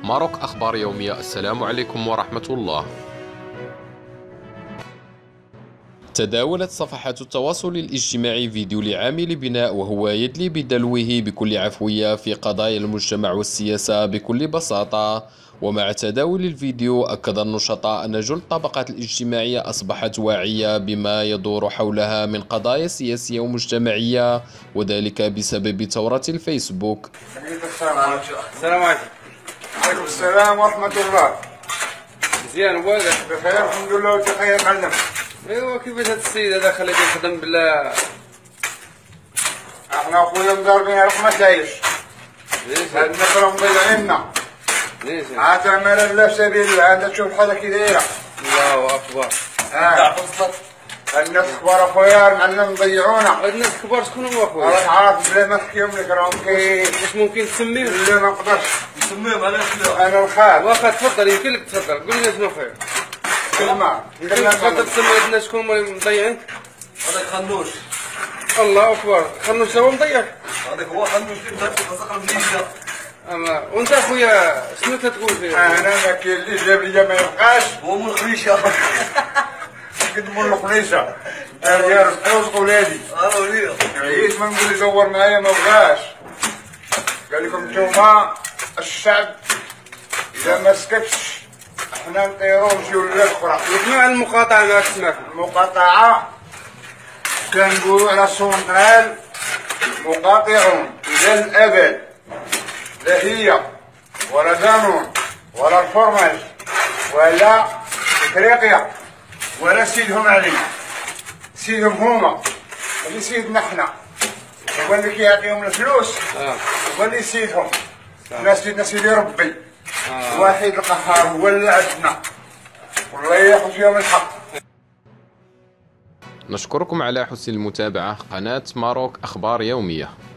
ماروك أخبار يومية. السلام عليكم ورحمة الله. تداولت صفحات التواصل الاجتماعي فيديو لعامل بناء وهو يدلي بدلوه بكل عفوية في قضايا المجتمع والسياسة بكل بساطة. ومع تداول الفيديو أكد النشطاء أن جل الطبقات الاجتماعية أصبحت واعية بما يدور حولها من قضايا سياسية ومجتمعية، وذلك بسبب ثورة الفيسبوك. السلام عليكم. وعليكم السلام ورحمة الله. مزيان والك؟ بخير الحمد لله. وانت بخير معلم؟ ايوا كيفاش هاد السيد هذا خليه يخدم بلا؟ احنا اخويا مضاربين على ما تعيش. هاد النفر مضيعيننا. عاد عمل لا سبيل الله. انت تشوف حالك كي دايره. الله اكبر. الناس كبار اخويا المعلم مضيعونا. هاد الناس كبار شكون هما اخويا؟ راك عارف بلا ما نحكيهم لك راهم واش ممكن تسميهم؟ لا ما نقدرش نسميهم. علاش لا؟ انا الخال. واخا تفضل، يمكن لك تفضل قول لنا شنو اخويا. كلمة تفضل تسمي هاد الناس شكون هما اللي مضيعين؟ هذاك خنوش. الله اكبر. خنوش هو مضيع؟ هذاك هو خنوش اللي بدا في الفسق المنيجة. اما وانت اخويا شنو تتقول فيه؟ انا ما كاين اللي جاب لي ما يبقاش. هو من الخريشة. قد من الخليصة. يا رزقي ورزق ولادي. وليد. عييت ما نقول يدور معايا ما بغاش. قال لكم نتوما الشعب اذا ما سكتش احنا نطيرو نمشيو لبلاد اخرى. شنو على المقاطعة ما تسمعك؟ المقاطعة كنقولوا على السونطرال مقاطعون الى الابد. لا هي ولا قانون ولا الفرماج ولا افريقيا ولا سيدهم علي. سيدهم هما اللي سيدنا احنا. هو اللي كيعطيهم الفلوس. هو اللي سيدهم. الناس سيدنا سيدي ربي. الواحد القهار هو اللي عندنا. والله ياخذ فيهم الحق. نشكركم على حسن المتابعة. قناة ماروك أخبار يومية.